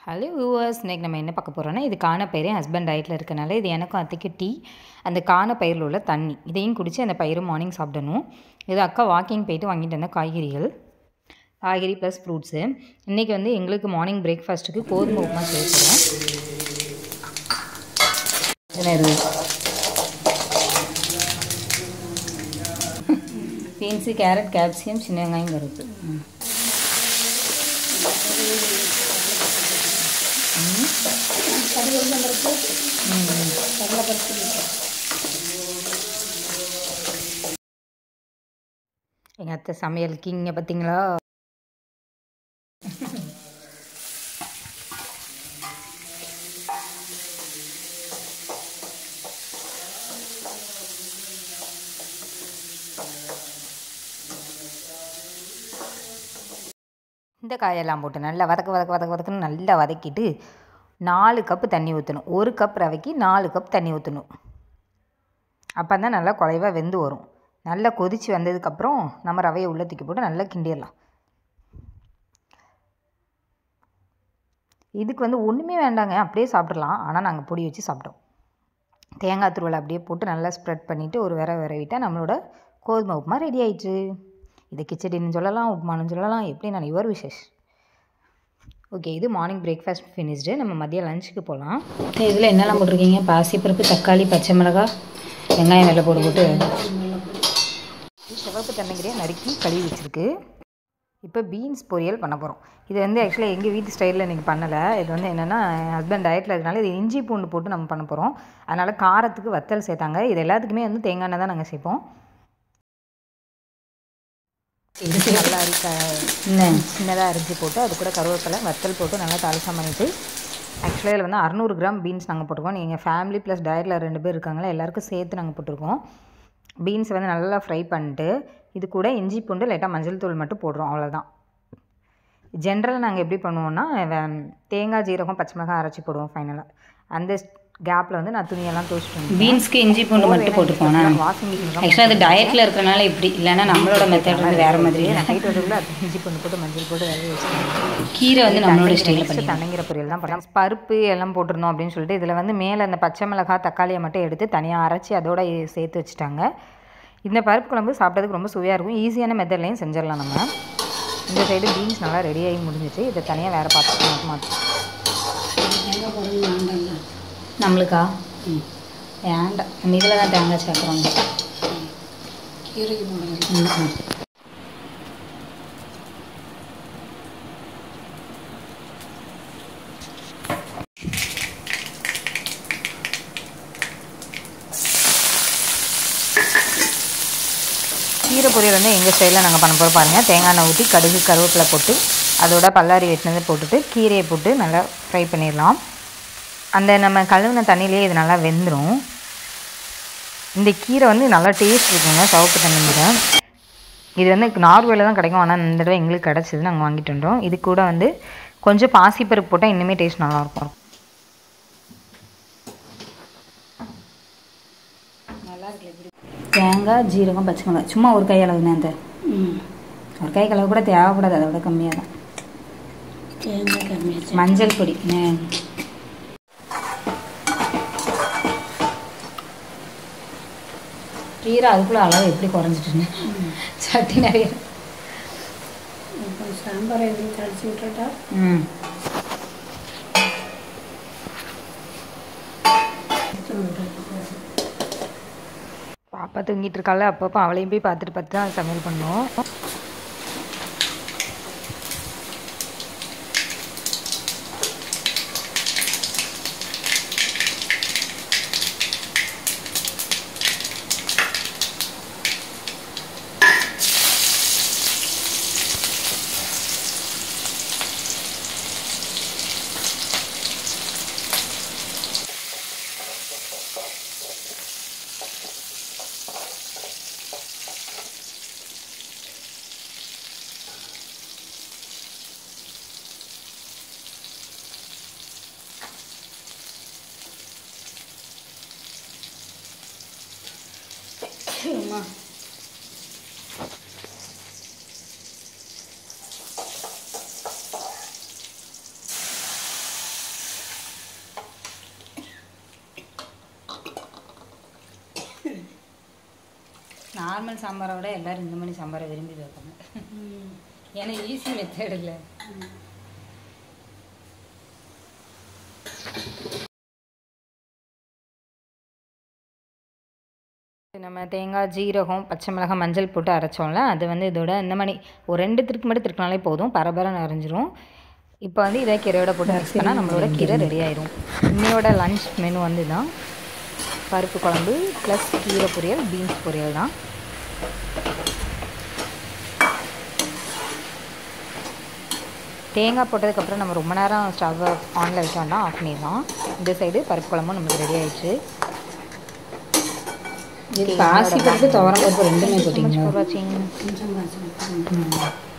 Hello viewers, இன்றைக்கி நம்ம என்ன பார்க்க போகிறோன்னா, இது காணப்பயிறு. என் ஹஸ்பண்ட் டயட்டில் இருக்கனால இது எனக்கும் அத்தைக்கு டீ, அந்த காணப்பயிரில் உள்ள தண்ணி இதையும் குடித்து அந்த பயிறு மார்னிங் சாப்பிடணும். இது அக்கா வாக்கிங் போயிட்டு வாங்கிட்டு வந்த காய்கறி ப்ளஸ் ஃப்ரூட்ஸு. இன்றைக்கி வந்து எங்களுக்கு மார்னிங் பிரேக்ஃபாஸ்ட்டுக்கு கோதுமை உப்புமா செய்ய போகிறோம். பீன்ஸு, கேரட், கேப்சியம், சின்ன வெங்காயம், கருப்பு. எங்கள் அத்தை சமையலுக்கு இங்கே பார்த்தீங்களா, இந்த காயெல்லாம் போட்டு நல்லா வதக்குன்னு நல்லா வதக்கிட்டு 4 கப்பு தண்ணி ஊற்றணும். 1 கப் ரவைக்கு 4 கப் தண்ணி ஊற்றணும். அப்போ தான் நல்லா குழைவாக வெந்து வரும். நல்லா கொதித்து வந்ததுக்கப்புறம் நம்ம ரவையை உள்ளே தூக்கி போட்டு நல்லா கிண்டிடலாம். இதுக்கு வந்து ஒன்றுமே வேண்டாங்க, அப்படியே சாப்பிட்றலாம். ஆனால் நாங்கள் பொடி வச்சு சாப்பிட்டோம். தேங்காய் துருவலை அப்படியே போட்டு நல்லா ஸ்ப்ரெட் பண்ணிவிட்டு ஒரு விரவிட்டால் நம்மளோட கோதுமை உப்புமா ரெடி ஆயிடுச்சு. இது கிச்சடின்னு சொல்லலாம், உப்புமானு சொல்லலாம், எப்படி நான் யுவர் விஷஸ். ஓகே, இது மார்னிங் பிரேக்ஃபாஸ்ட் ஃபினிஷ்டு. நம்ம மதியம் லஞ்சுக்கு போகலாம். இதில் என்னெல்லாம் போட்டிருக்கீங்க? பாசிப்பருப்பு, தக்காளி, பச்சை மிளகாய், வெங்காயம் வெள்ளை போட்டு சிவப்பு தண்ணிக்கிறையாக நறுக்கி கழுவி வச்சுருக்கு. இப்போ பீன்ஸ் பொரியல் பண்ண போகிறோம். இது வந்து ஆக்சுவலாக எங்கள் வீட்டு ஸ்டைலில் இன்றைக்கி பண்ணலை. இது வந்து என்னென்னா, ஹஸ்பண்ட் டயட்டில் இருக்கனால இது இஞ்சி பூண்டு போட்டு நம்ம பண்ண போகிறோம். அதனால் காரத்துக்கு வத்தல் சேர்த்தாங்க. இது எல்லாத்துக்குமே வந்து தேங்காய் எண்ணெய் தான் நாங்கள் சேர்ப்போம். இஞ்சி நல்லா சின்னதாக அரிஞ்சு போட்டு அது கூட கருவேப்பிலை வத்தல் போட்டு நல்லா தாளிசம் பண்ணிவிட்டு, ஆக்சுவலாக இதில் வந்து 600 கிராம் பீன்ஸ் நாங்கள் போட்டிருக்கோம். நீங்கள் ஃபேமிலி ப்ளஸ் டயட்டில் 2 பேர் இருக்காங்களா, எல்லாேருக்கும் சேர்த்து நாங்கள் போட்டிருக்கோம். பீன்ஸ் வந்து நல்லா ஃப்ரை பண்ணிட்டு இது கூட இஞ்சி பூண்டு லைட்டாக மஞ்சள் தூள் மட்டும் போடுறோம், அவ்வளோதான். ஜென்ரலாக நாங்கள் எப்படி பண்ணுவோன்னா, தேங்காய், ஜீரகம், பச்சை மிளகாய் அரைச்சி போடுவோம் ஃபைனலாக. அந்த கேப்பில் வந்து நான் துணியெல்லாம் துவைச்சிட்டு பீன்ஸ்க்கு இஞ்சி பூண்டு மட்டும் போட்டுக்கோண்ணா. ஆக்சுவலாக அது டயட்டில் இருக்கிறனால இப்படி, இல்லைன்னா நம்மளோட மெத்தட் வந்து வேறு மாதிரி. நைட் வரக்குள்ள இஞ்சி பூண்டு போட்டு மஞ்சள் போட்டு வேக வச்சுருக்கோம். கீரை வந்து நம்மளோட ஸ்டைலில் பண்ணி தண்ணிங்கிற பொரியல் தான் பண்ணலாம். பருப்பு எல்லாம் போட்டிருந்தோம் அப்படின்னு சொல்லிட்டு இதில் வந்து மேலே அந்த பச்சை மிளகாய், தக்காளியை மட்டும் எடுத்து தனியாக அரைச்சி அதோட சேர்த்து வச்சுட்டாங்க. இந்த பருப்பு குழம்பு சாப்பிட்றதுக்கு ரொம்ப சுவையாக இருக்கும். ஈஸியான மெத்தட்லையும் செஞ்சிடலாம் நம்ம. இந்த சைடு பீன்ஸ் நல்லா ரெடியாகி முடிஞ்சிச்சு. இதை தனியாக வேறு பாத்திரத்துக்கு மாற்றணும். நம்மளுக்கா வேண்டாம், நம்ம இதில் தான் தேங்காய் சேர்க்குறோங்க. கீரை பொரியல் வந்து எங்கள் ஸ்டைலில் நாங்கள் பண்ண போகிறோம் பாருங்கள். தேங்காய் எண்ணெய் ஊற்றி கடுகு கருவேப்பிலை போட்டு அதோட பல்லாரி வெட்டினதை போட்டுட்டு கீரையை போட்டு நல்லா ஃப்ரை பண்ணிடலாம். அந்த நம்ம கழுவின தண்ணியிலே இது நல்லா வெந்துடும். இந்த கீரை வந்து நல்லா டேஸ்ட் இருக்குங்க, சிவப்பு தண்ணிங்கிற. இது வந்து நார்வேல தான் கிடைக்கும், ஆனால் இந்த தடவை எங்களுக்கு கிடச்சிது, நாங்கள் வாங்கிட்டு வந்தோம். இது கூட வந்து கொஞ்சம் பாசிப்பருப்பு போட்டால் இன்னுமே டேஸ்ட் நல்லாயிருக்கும். நல்லா இருக்கு. தேங்காய், ஜீரகம், பச்சை மிளகாய் சும்மா ஒரு கை அளவுண்ணே. அந்த ஒரு கை அளவு கூட தேவைப்படாது, அதை விட கம்மியாக தான். தேங்காய் கம்மியாக, மஞ்சள் பொடி. கீரை அதுக்குள்ளே அளவு எப்படி குறைஞ்சிட்டுன்னு சட்டி நிறைய. சாம்பார் எதுவும் கழிச்சு விட்டுட்டா. பாப்பா தூங்கிட்டு இருக்காள். அப்பப்போ அவளையும் போய் பார்த்துட்டு தான் சமையல் பண்ணோம். நார்மல் சாம்பாரை விட எல்லோரும் இந்த மாதிரி சாம்பாரை விரும்பி வைப்பாங்க. ஏன்னா ஈஸி மெத்தட் இல்லை. நம்ம தேங்காய், ஜீரகம், பச்சை மிளகாய், மஞ்சள் போட்டு அரைச்சோம்ல, அது வந்து இதோட இந்த மாதிரி ஒரு 2 திருப்பு மட்டும் திருப்பினாலே போதும், பரபரன்னு அரைஞ்சிரும். இப்போ வந்து இதை கீரையோட போட்டு மிக்ஸ் பண்ணால் நம்மளோட கீரை ரெடி ஆயிரும். இன்னையோட லஞ்ச் மெனு வந்து தான் பருப்பு குழம்பு ப்ளஸ் கீரை பொரியல், பீன்ஸ் பொரியல் தான். தேங்காய் போட்டதுக்கப்புறம் நம்ம ரொம்ப நேரம் ஸ்டவ்வை ஆனில் வைக்க வேண்டாம், ஆஃப் பண்ணிடலாம். இந்த சைடு பருப்பு குழம்பும் நமக்கு ரெடி ஆயிடுச்சு. பாசி பருப்பு, துவரம் பருப்பு ரெண்டுமே போட்டிங்க. வாட்சிங்.